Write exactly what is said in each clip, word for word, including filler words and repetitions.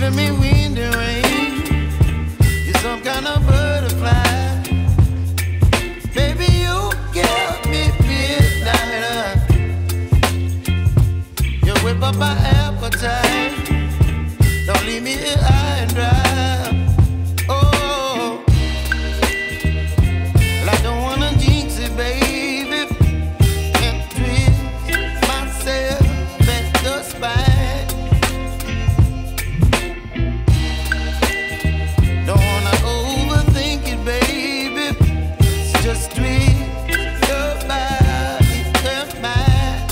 giving me wind and rain. You're some kind of butterfly. Baby, you give me midnight. You whip up my appetite. Don't leave me here high and dry. Oh, well, I don't wanna jinx it, baby. Can't twist myself at the spine. Don't wanna overthink it, baby. It's just twist your body and mine.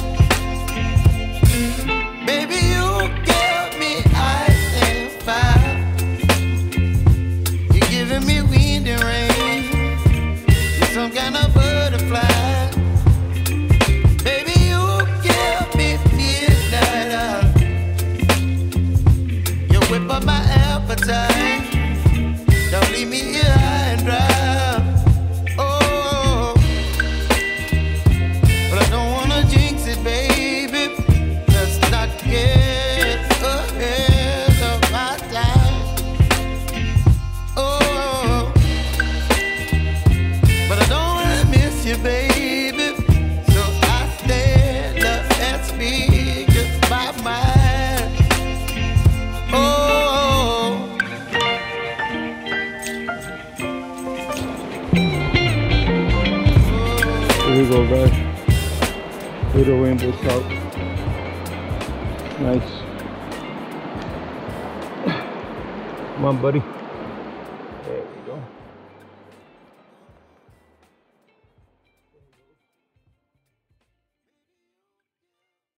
Baby, you give me ice and fire. You're giving me wind and rain. You're some kind of butterfly. Baby, you give me midnight. You whip up my appetite. Don't leave me here high and dry. Oh, but I don't wanna jinx it, baby. Let's not get ahead of my time. Oh, but I don't wanna miss you, baby. So I stand up and speak my mind. Oh. Here we go, guys. Little rainbow trout. Nice. Come on, buddy.